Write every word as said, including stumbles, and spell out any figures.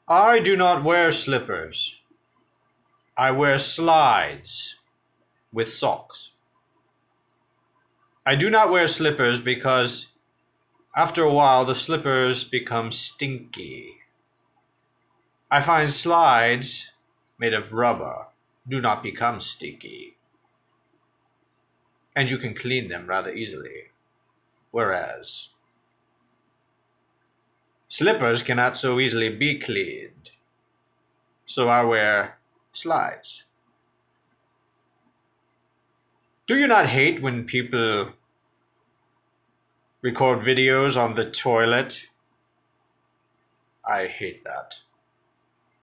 I do not wear slippers. I wear slides with socks. I do not wear slippers because after a while the slippers become stinky. I find slides made of rubber do not become sticky, and you can clean them rather easily, whereas slippers cannot so easily be cleaned, so I wear slides. Do you not hate when people record videos on the toilet? I hate that.